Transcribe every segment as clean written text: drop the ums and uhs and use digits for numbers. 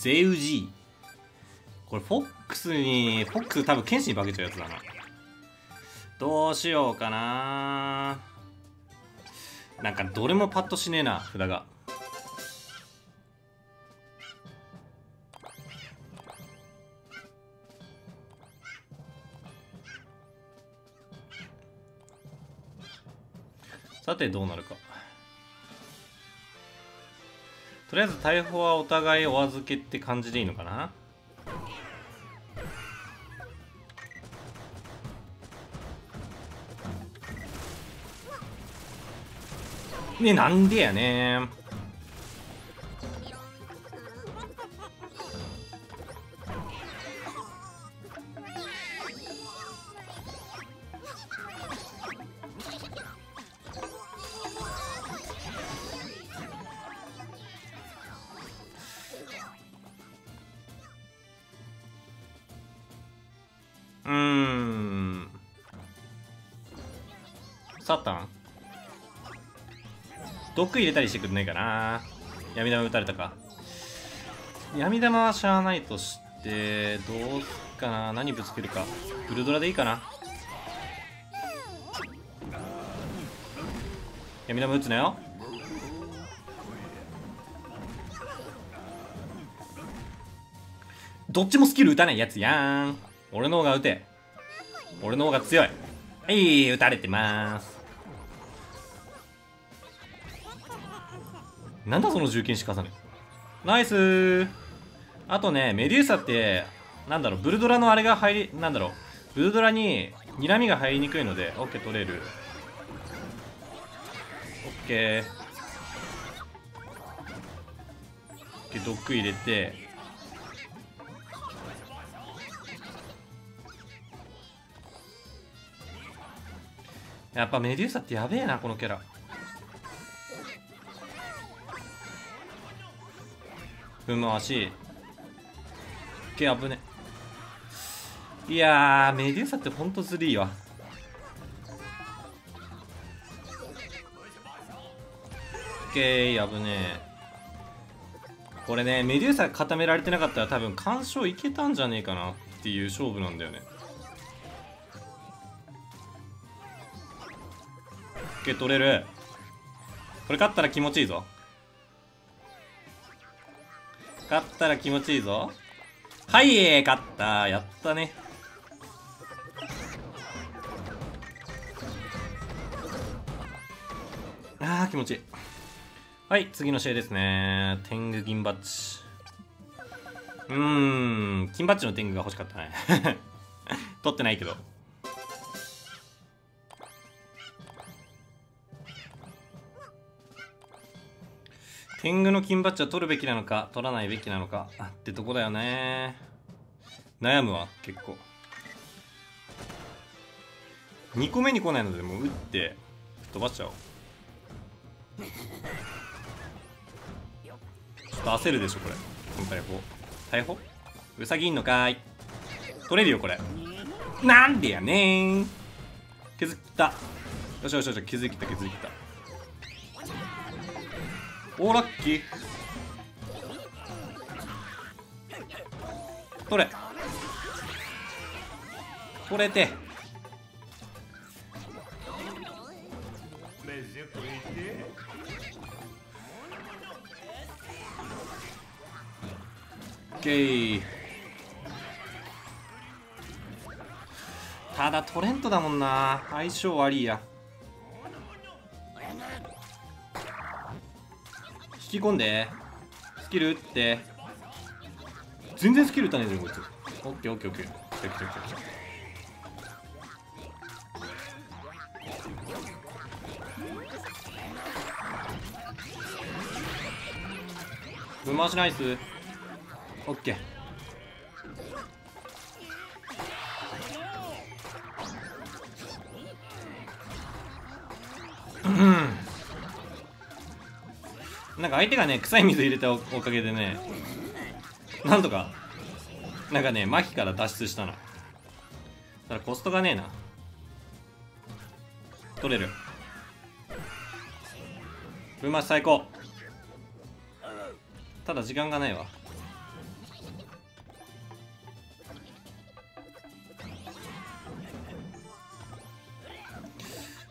ゼウジー。これフォックス多分剣士に化けちゃうやつだな。どうしようかな。なんかどれもパッとしねえな、札が。さてどうなるか。とりあえず逮捕はお互いお預けって感じでいいのかな。ね、なんでやねん。サタン毒入れたりしてくんないかな。闇玉打たれたか。闇玉はしゃあないとしてどうすっかな。何ぶつけるか。ウルドラでいいかな。闇玉打つなよ。どっちもスキル打たないやつやん。俺の方が打て。俺の方が強い。はい、打たれてます。なんだその重剣士重ね。ナイスー。あとね、メデューサってなんだろう、ブルドラのあれが入り、なんだろう、ブルドラに睨みが入りにくいので、オッケー取れる。オッケー。オッケー、毒入れて、やっぱメデューサってやべえな、このキャラ。分回し。危ね。いやー、メデューサってほんとずるいわ。オッケー、危ねえ。これね、メデューサ固められてなかったら多分完勝いけたんじゃねえかなっていう勝負なんだよね。オッケー、取れる。これ勝ったら気持ちいいぞ。勝ったら気持ちいいぞ。はい、勝った。やったね。あー、気持ちいい。はい、次の試合ですね。天狗銀バッジ。金バッジの天狗が欲しかったね。取ってないけど。天狗の金バッジは取るべきなのか取らないべきなのかってとこだよね。悩むわ結構。2個目に来ないのでもう打って飛ばしちゃおう。ちょっと焦るでしょこれ。この逮捕ウサギいんのかーい。取れるよこれ。なんでやねーん。削った。よしよしよし、気づいた。おー、ラッキー。取れて。オッケー。ただトレントだもんな。相性悪いや。引き込んでスキル打って。全然スキル打たねえぞこいつ。オッケー。来た。分回しナイス。オッケー。なんか相手がね臭い水入れたおかげでね、なんとかなんかね麻痺から脱出したな。ただコストがねえな。取れる。分回し最高。ただ時間がないわ。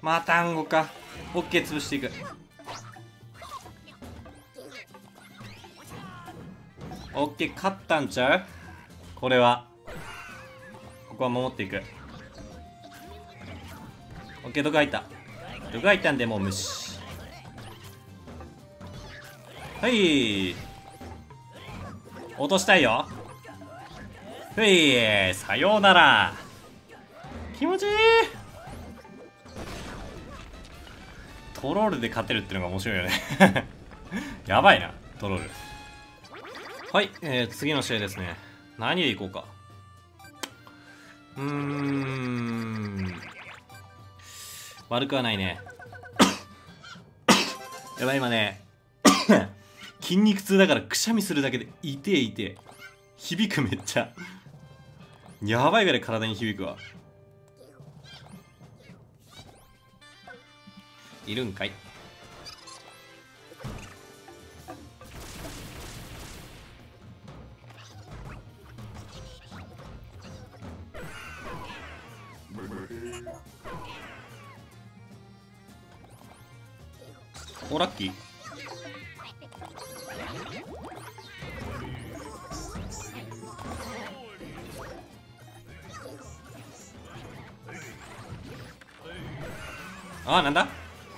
また暗号か。オッケー、潰していく。オッケー、勝ったんちゃう。これはここは守っていく。オッケー、毒入った。毒入ったんでもう無視。はい、落としたいよ。ふい、さようなら。気持ちいい。トロールで勝てるってのが面白いよねやばいなトロール。はい、次の試合ですね。何でいこうか。悪くはないねやばい、今ね筋肉痛だからくしゃみするだけで痛え痛え。響く、めっちゃやばいぐらい体に響くわ。いるんかい。お、ラッキー。ああ、なんだ。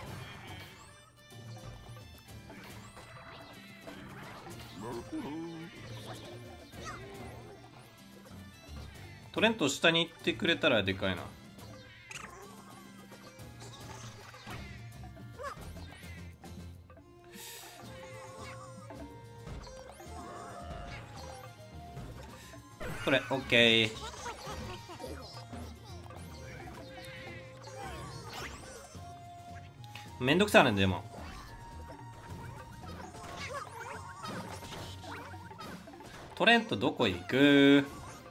トレント下に行ってくれたらでかいな。これオッケー。めんどくさいね。でもトレントどこ行く。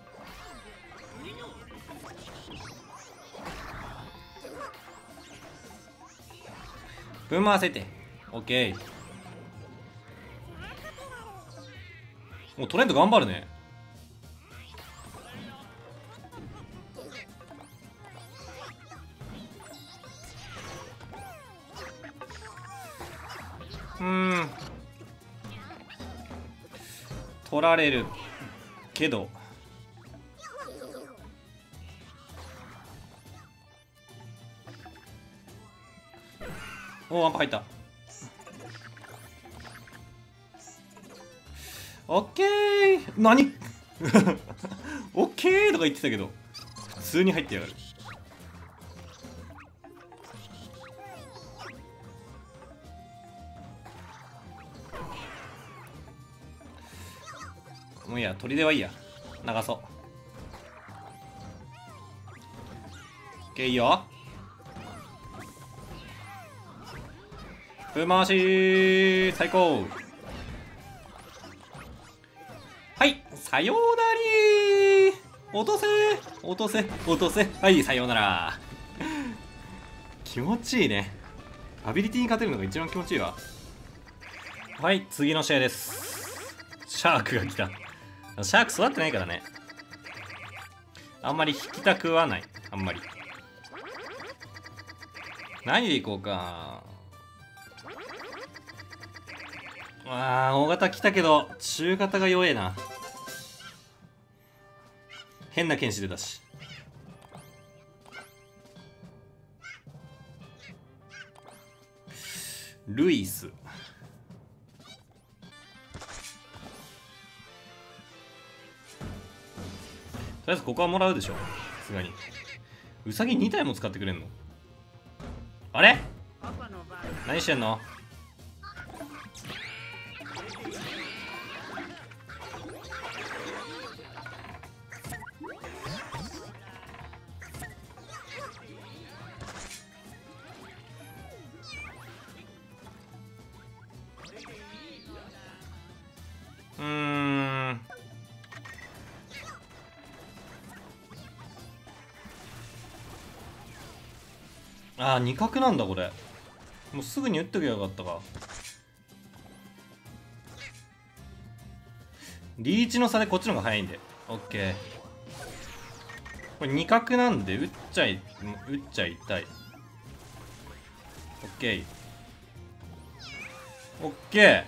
ぶん回せて。オッケー。もうトレント頑張るね。取られるけどおお、ワンパ入った。オッケー。何オッケーとか言ってたけど普通に入ってやがる。もういいや、砦はいいや、流そう。オッケー、いいよ。ぶん回し最高。はい、さようなり。落とせ落とせ落とせ。はい、さようなら気持ちいいね。アビリティに勝てるのが一番気持ちいいわ。はい、次の試合です。シャークが来た。シャーク育ってないからね、あんまり引きたくはない。あんまり。何でいこうか。あー、大型来たけど中型が弱えな。変な剣士出たし。ルイス。とりあえずここはもらうでしょ、さすがに。ウサギ2体も使ってくれんの。あれ何してんの。ああ、二角なんだこれ。もうすぐに打っとけばよかったか。リーチの差でこっちの方が早いんで。オッケー。これ二角なんで打っちゃい痛い。 オッケーオッケー。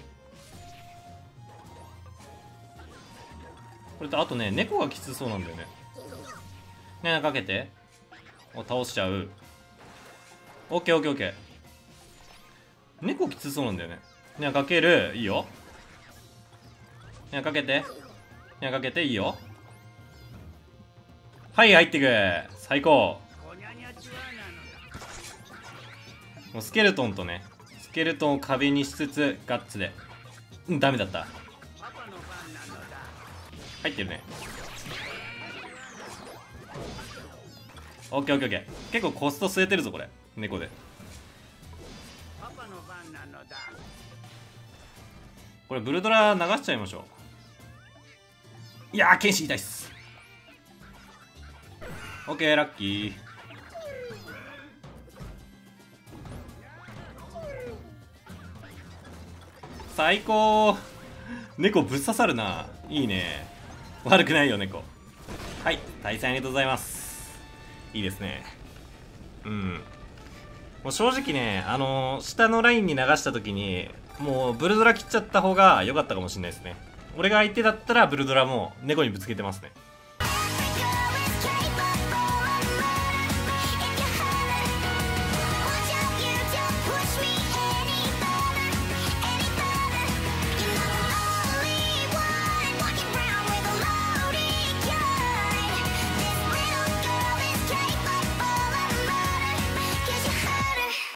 これとあとね、猫がきつそうなんだよね。ね、かけて。お、倒しちゃう。オッケーオッケーオッケー。猫きつそうなんだよね。ね、かける。いいよ。ね、かけて。ね、かけていいよ。はい、入ってく。最高。もうスケルトンとね、スケルトンを壁にしつつガッツで。うん、ダメだった。入ってるね。オッケーオッケーオッケー。結構コスト据えてるぞこれ、猫で。これブルドラ流しちゃいましょう。いやー、剣士痛いっす。オッケー、ラッキー。最高。猫ぶっ刺さるな。いいね。悪くないよ猫。はい、対戦ありがとうございます。いいですね。うん、もう正直ね、下のラインに流した時にもうブルドラ切っちゃった方が良かったかもしれないですね。俺が相手だったらブルドラも猫にぶつけてますね。